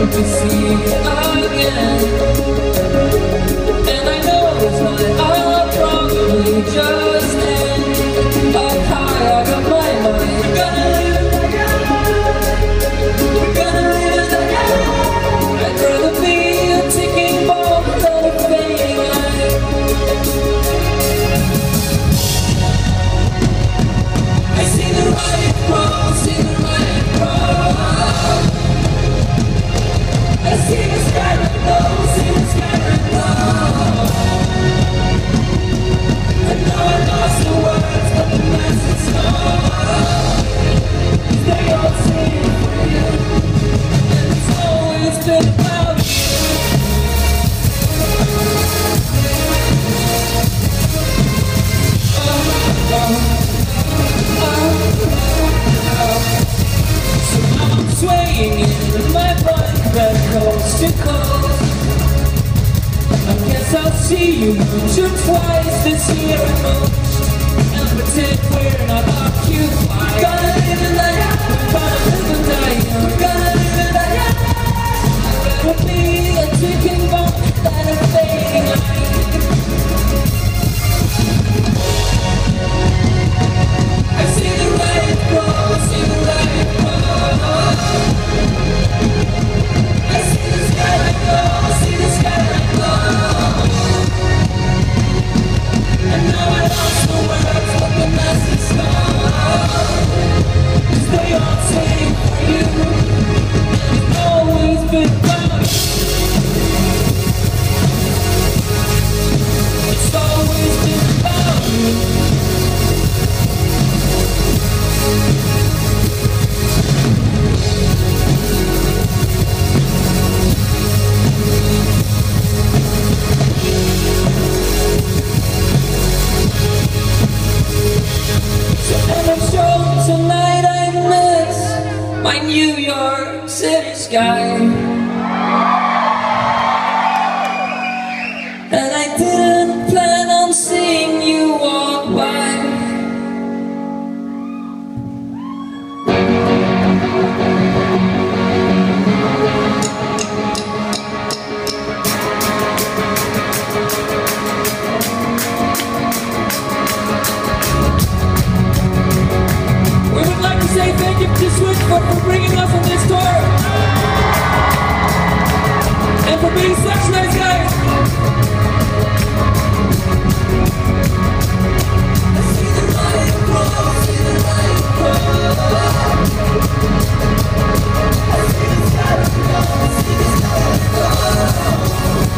to see again. And I know it's not, I'll probably just end up high. I got my mind. We're gonna live it again. We're gonna live it again. I'd rather be a ticking bomb than a fading light. I see the right cross, see the right cross. I see the sky glow, see the sky glow. And now I lost the words, but the message gone. They all sing for you, and it's always been about you. So now I'm swaying in my blood red coast to coast. I guess I'll see you once or twice this year at most, and pretend we're not occupied. We're gonna live in the night, we're gonna live in the night, we're gonna live in the night. I'd rather be a ticking bomb than a fading light. I see the right road, see the right road. I see the sky glow, see the sky glow. And now I lost the words, but the message gone. 'Cause they all sing for you, and it's always been about you. It's always been about you. Tonight I miss my New York City sky, and I didn't plan on seeing you walk by. Say thank you to Switch for bringing us on this tour, and for being such nice guys. I see the light glow, see the light glow. I see the sky glow, see the sky glow.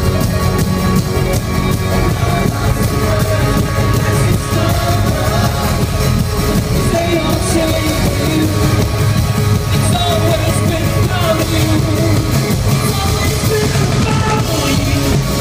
They all say it's always been about you. It's always been about you.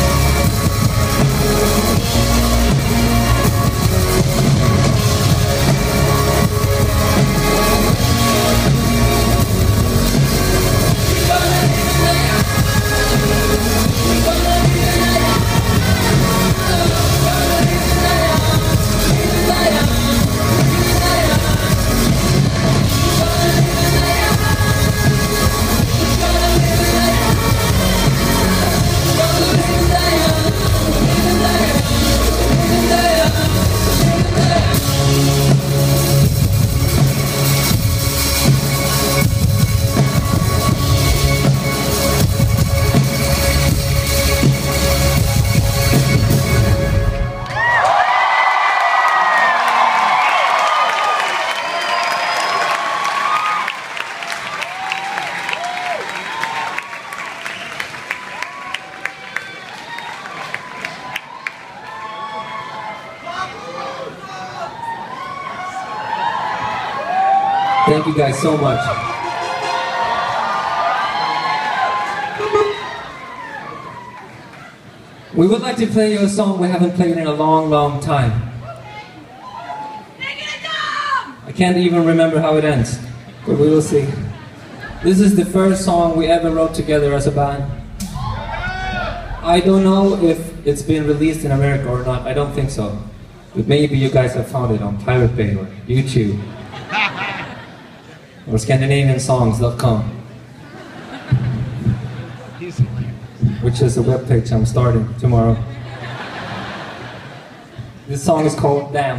Thank you guys so much. We would like to play you a song we haven't played in a long, long time. I can't even remember how it ends, but we will see. This is the first song we ever wrote together as a band. I don't know if it's been released in America or not, I don't think so. But maybe you guys have found it on Pirate Bay or YouTube. Or ScandinavianSongs.com. which is a webpage I'm starting tomorrow. This song is called Damn.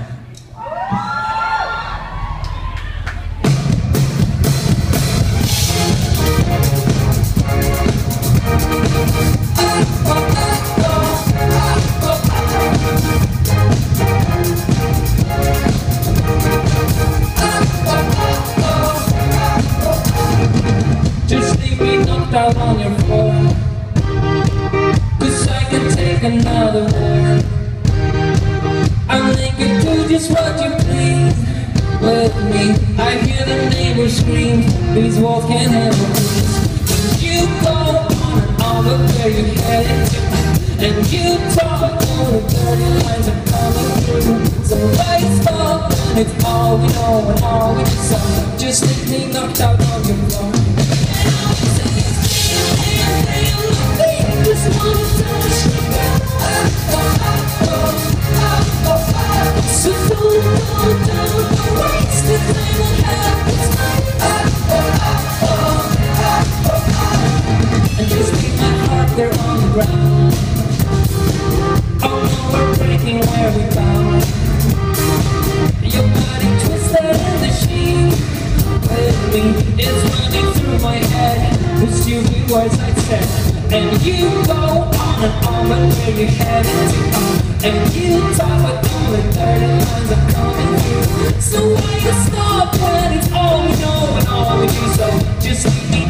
Just leave me knocked out on your floor, 'cause I can take another war. I'll make you do just what you please with me. I hear the neighbors scream, these walls can't handle this. And you go on and on, but where you headed to? And you talk all the dirty lines are coming through. So lights fall, and it's all we know and all we decide. Just leave me knocked out on your floor. So don't go down, waste the time and have this and just leave my heart there on the ground. Oh no, we're breaking where we found. Your body twisted in the sheet with me is running through my head. The stupid words I said. And you go on and on, but where you headed to? And you talk with all the dirty lines are coming through. So why you stop when it's all we know and all we do? So just leave me